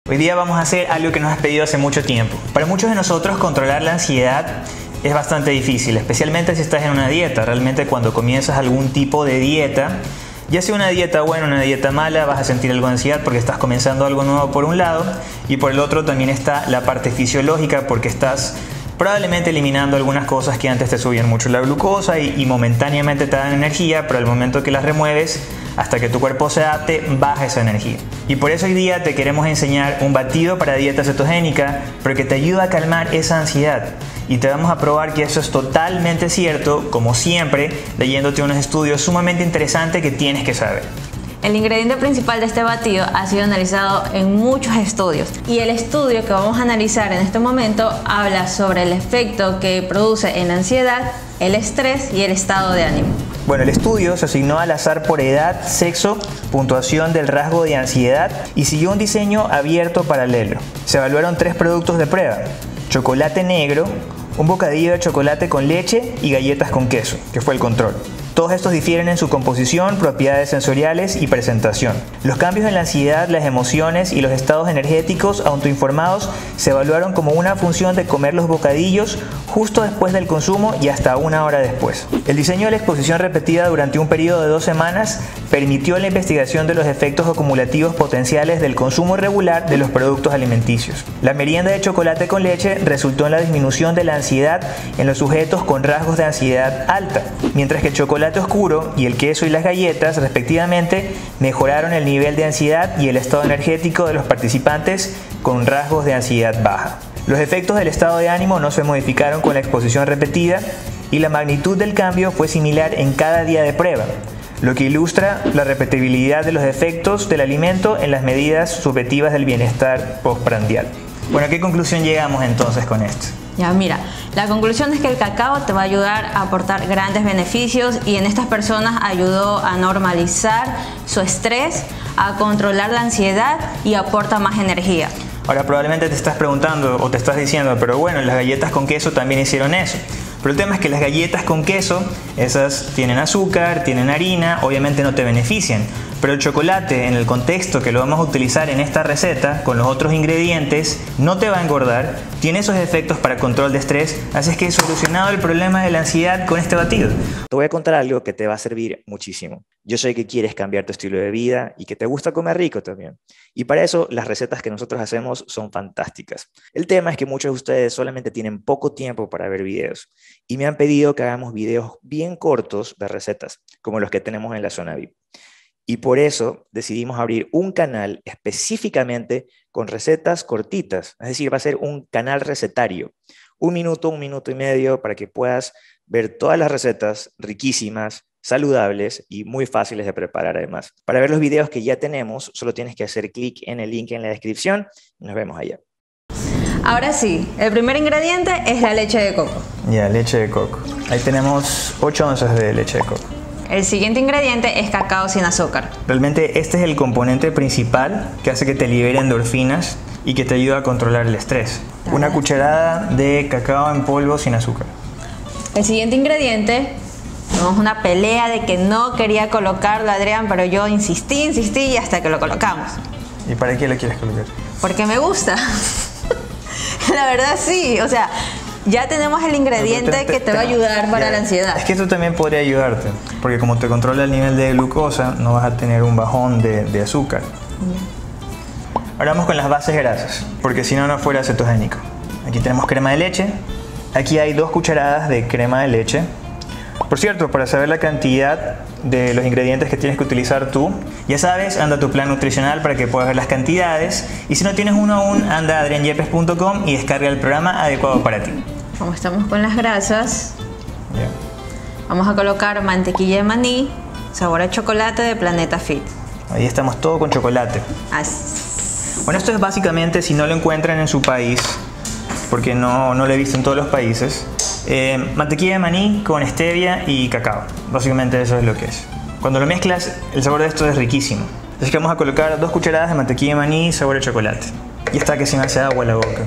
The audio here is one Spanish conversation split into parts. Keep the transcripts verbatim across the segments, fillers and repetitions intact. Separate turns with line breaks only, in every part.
Hoy día vamos a hacer algo que nos has pedido hace mucho tiempo. Para muchos de nosotros controlar la ansiedad es bastante difícil, especialmente si estás en una dieta. Realmente cuando comienzas algún tipo de dieta, ya sea una dieta buena o una dieta mala, vas a sentir algo de ansiedad porque estás comenzando algo nuevo por un lado, y por el otro también está la parte fisiológica porque estás probablemente eliminando algunas cosas que antes te subían mucho la glucosa y, y momentáneamente te dan energía, pero al momento que las remueves, hasta que tu cuerpo se adapte, baja esa energía. Y por eso hoy día te queremos enseñar un batido para dieta cetogénica, pero que te ayuda a calmar esa ansiedad. Y te vamos a probar que eso es totalmente cierto, como siempre, leyéndote unos estudios sumamente interesantes que tienes que saber.
El ingrediente principal de este batido ha sido analizado en muchos estudios y el estudio que vamos a analizar en este momento habla sobre el efecto que produce en la ansiedad, el estrés y el estado de ánimo.
Bueno, el estudio se asignó al azar por edad, sexo, puntuación del rasgo de ansiedad y siguió un diseño abierto paralelo. Se evaluaron tres productos de prueba: chocolate negro, un bocadillo de chocolate con leche y galletas con queso, que fue el control. Todos estos difieren en su composición, propiedades sensoriales y presentación. Los cambios en la ansiedad, las emociones y los estados energéticos autoinformados se evaluaron como una función de comer los bocadillos justo después del consumo y hasta una hora después. El diseño de la exposición repetida durante un periodo de dos semanas permitió la investigación de los efectos acumulativos potenciales del consumo regular de los productos alimenticios. La merienda de chocolate con leche resultó en la disminución de la ansiedad en los sujetos con rasgos de ansiedad alta, mientras que el chocolate oscuro y el queso y las galletas, respectivamente, mejoraron el nivel de ansiedad y el estado energético de los participantes con rasgos de ansiedad baja. Los efectos del estado de ánimo no se modificaron con la exposición repetida y la magnitud del cambio fue similar en cada día de prueba, lo que ilustra la repetibilidad de los efectos del alimento en las medidas subjetivas del bienestar postprandial. Bueno, ¿a qué conclusión llegamos entonces con esto?
Ya, mira, la conclusión es que el cacao te va a ayudar a aportar grandes beneficios y en estas personas ayudó a normalizar su estrés, a controlar la ansiedad y aporta más energía.
Ahora probablemente te estás preguntando o te estás diciendo, pero bueno, las galletas con queso también hicieron eso. Pero el tema es que las galletas con queso, esas tienen azúcar, tienen harina, obviamente no te benefician. Pero el chocolate, en el contexto que lo vamos a utilizar en esta receta, con los otros ingredientes, no te va a engordar, tiene esos efectos para control de estrés, así es que he solucionado el problema de la ansiedad con este batido. Te voy a contar algo que te va a servir muchísimo. Yo sé que quieres cambiar tu estilo de vida y que te gusta comer rico también. Y para eso las recetas que nosotros hacemos son fantásticas. El tema es que muchos de ustedes solamente tienen poco tiempo para ver videos y me han pedido que hagamos videos bien cortos de recetas, como los que tenemos en la zona V I P. Y por eso decidimos abrir un canal específicamente con recetas cortitas, es decir, va a ser un canal recetario. Un minuto, un minuto y medio para que puedas ver todas las recetas riquísimas, saludables y muy fáciles de preparar además. Para ver los videos que ya tenemos, solo tienes que hacer clic en el link en la descripción y nos vemos allá.
Ahora sí, el primer ingrediente es la leche de coco.
Ya, leche de coco. Ahí tenemos ocho onzas de leche de coco.
El siguiente ingrediente es cacao sin azúcar.
Realmente este es el componente principal que hace que te libere endorfinas y que te ayuda a controlar el estrés. Una cucharada de cacao en polvo sin azúcar.
El siguiente ingrediente, tuvimos una pelea de que no quería colocarlo Adrián, pero yo insistí, insistí y hasta que lo colocamos.
¿Y para qué lo quieres colocar?
Porque me gusta. La verdad sí, o sea, ya tenemos el ingrediente te, te, que te va a ayudar para ya, la ansiedad.
Es que esto también podría ayudarte, porque como te controla el nivel de glucosa, no vas a tener un bajón de, de azúcar. Yeah. Ahora vamos con las bases grasas, porque si no, no fuera cetogénico. Aquí tenemos crema de leche. Aquí hay dos cucharadas de crema de leche. Por cierto, para saber la cantidad de los ingredientes que tienes que utilizar tú, ya sabes, anda a tu plan nutricional para que puedas ver las cantidades. Y si no tienes uno aún, anda a adrian yepes punto com y descarga el programa adecuado para ti.
Como estamos con las grasas,
yeah.
Vamos a colocar mantequilla de maní, sabor a chocolate de Planeta Fit.
Ahí estamos todo con chocolate.
Así.
Bueno, esto es básicamente, si no lo encuentran en su país, porque no, no lo he visto en todos los países, eh, mantequilla de maní con stevia y cacao. Básicamente eso es lo que es. Cuando lo mezclas, el sabor de esto es riquísimo. Así que vamos a colocar dos cucharadas de mantequilla de maní sabor a chocolate. Y está que se me hace agua la boca.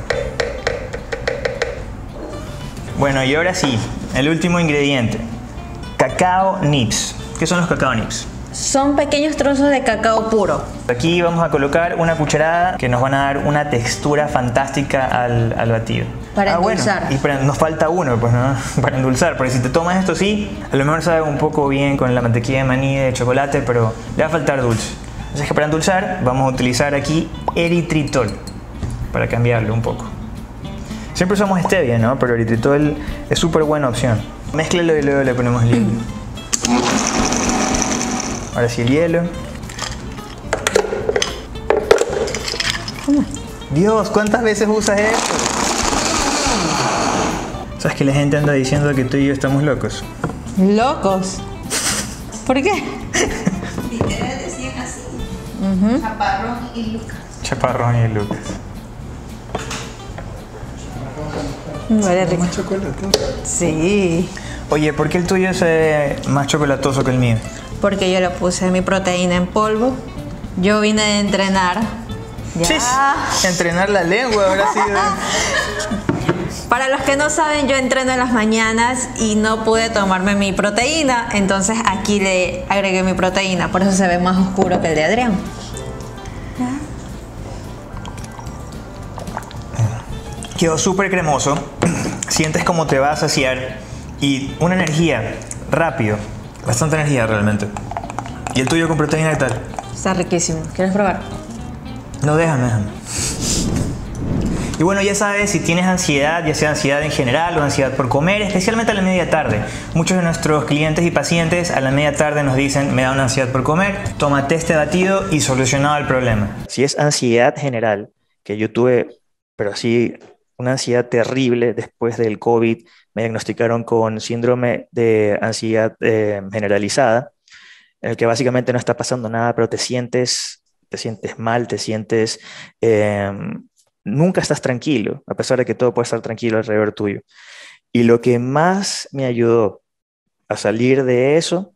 Bueno, y ahora sí, el último ingrediente. Cacao nibs. ¿Qué son los cacao nibs?
son pequeños trozos de cacao puro.
Aquí vamos a colocar una cucharada que nos van a dar una textura fantástica al, al batido.
Para
ah,
endulzar.
Bueno, y para, nos falta uno, pues, ¿no? Para endulzar, porque si te tomas esto sí, a lo mejor sabe un poco bien con la mantequilla de maní de chocolate, pero le va a faltar dulce. Así que para endulzar vamos a utilizar aquí eritritol, para cambiarlo un poco. Siempre usamos stevia, ¿no? Pero eritritol es súper buena opción. Mézclalo y luego le ponemos hielo. Ahora sí el hielo. Dios, ¿cuántas veces usas esto? ¿Sabes que la gente anda diciendo que tú y yo estamos locos?
¿Locos? ¿Por qué?
Literal decían así.
Uh-huh.
Chaparrón y Lucas.
Chaparrón y Lucas.
Huele rico.
¿Más chocolate?
Sí.
Oye, ¿por qué el tuyo es más chocolatoso que el mío?
Porque yo le puse mi proteína en polvo. Yo vine de entrenar. Ya.
Sí, entrenar la lengua habrá sido.
Para los que no saben, yo entreno en las mañanas y no pude tomarme mi proteína. Entonces aquí le agregué mi proteína. Por eso se ve más oscuro que el de Adrián.
Quedó súper cremoso. Sientes como te va a saciar. Y una energía, rápido. Bastante energía realmente. ¿Y el tuyo con proteína qué tal?
Está riquísimo. ¿Quieres probar?
No, déjame, déjame. Y bueno, ya sabes, si tienes ansiedad, ya sea ansiedad en general o ansiedad por comer, especialmente a la media tarde. Muchos de nuestros clientes y pacientes a la media tarde nos dicen, me da una ansiedad por comer, tómate este batido y solucionado el problema. Si es ansiedad general, que yo tuve, pero así, una ansiedad terrible después del COVID, me diagnosticaron con síndrome de ansiedad eh, generalizada, en el que básicamente no está pasando nada, pero te sientes, te sientes mal, te sientes... Eh, nunca estás tranquilo, a pesar de que todo puede estar tranquilo alrededor tuyo. Y lo que más me ayudó a salir de eso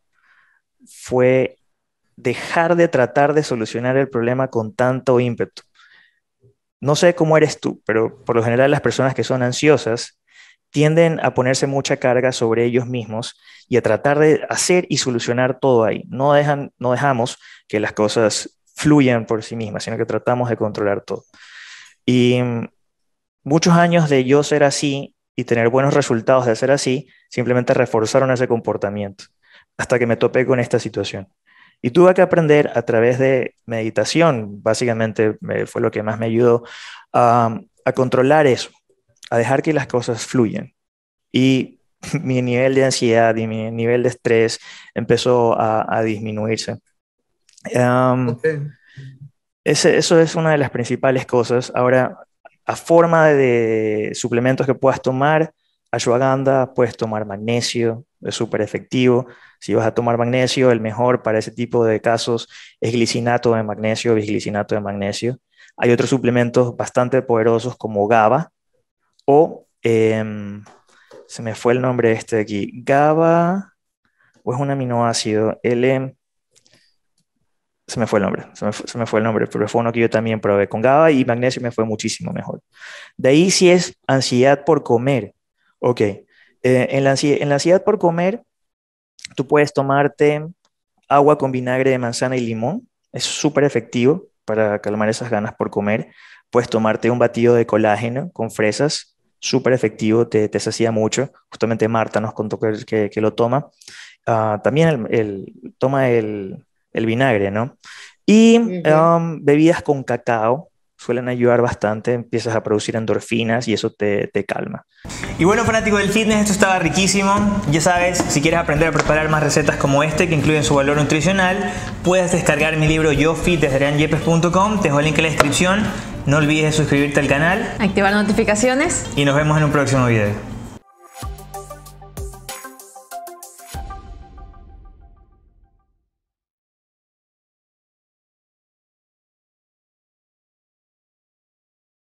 fue dejar de tratar de solucionar el problema con tanto ímpetu. No sé cómo eres tú, pero por lo general las personas que son ansiosas tienden a ponerse mucha carga sobre ellos mismos y a tratar de hacer y solucionar todo ahí. No, dejan, no dejamos que las cosas fluyan por sí mismas, sino que tratamos de controlar todo. Y muchos años de yo ser así y tener buenos resultados de ser así, simplemente reforzaron ese comportamiento hasta que me topé con esta situación. Y tuve que aprender a través de meditación, básicamente fue lo que más me ayudó a, a controlar eso, a dejar que las cosas fluyan. Y mi nivel de ansiedad y mi nivel de estrés empezó a, a disminuirse. Um, okay. Ese, eso es una de las principales cosas. Ahora, a forma de suplementos que puedas tomar, ashwagandha, puedes tomar magnesio, es súper efectivo. Si vas a tomar magnesio, el mejor para ese tipo de casos es glicinato de magnesio, bisglicinato de magnesio. Hay otros suplementos bastante poderosos como GABA o, eh, se me fue el nombre este de aquí, GABA, o es un aminoácido, L... Se me fue el nombre, se me fue, se me fue el nombre, pero fue uno que yo también probé. Con GABA y magnesio me fue muchísimo mejor. De ahí si es ansiedad por comer. Ok, eh, en, la ansiedad, en la ansiedad por comer, tú puedes tomarte agua con vinagre de manzana y limón. Es súper efectivo para calmar esas ganas por comer. Puedes tomarte un batido de colágeno con fresas. Súper efectivo, te, te sacia mucho. Justamente Marta nos contó que, que, que lo toma. Uh, también el, el, toma el... el vinagre, ¿no? Y uh-huh. um, bebidas con cacao suelen ayudar bastante, empiezas a producir endorfinas y eso te, te calma. Y bueno, fanático del fitness, esto estaba riquísimo. Ya sabes, si quieres aprender a preparar más recetas como este que incluyen su valor nutricional, puedes descargar mi libro Yo Fit desde adrian yepes punto com, te dejo el link en la descripción. No olvides suscribirte al canal,
activar notificaciones
y nos vemos en un próximo video.